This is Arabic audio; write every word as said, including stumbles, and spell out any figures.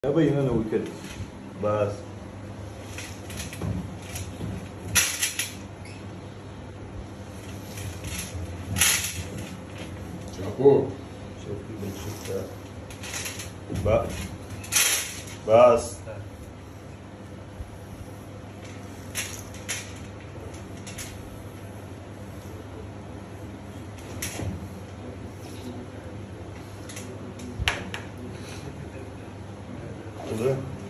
ابين انا والكلب بس. شافوه شوف كيف شفتها بقى بس. كده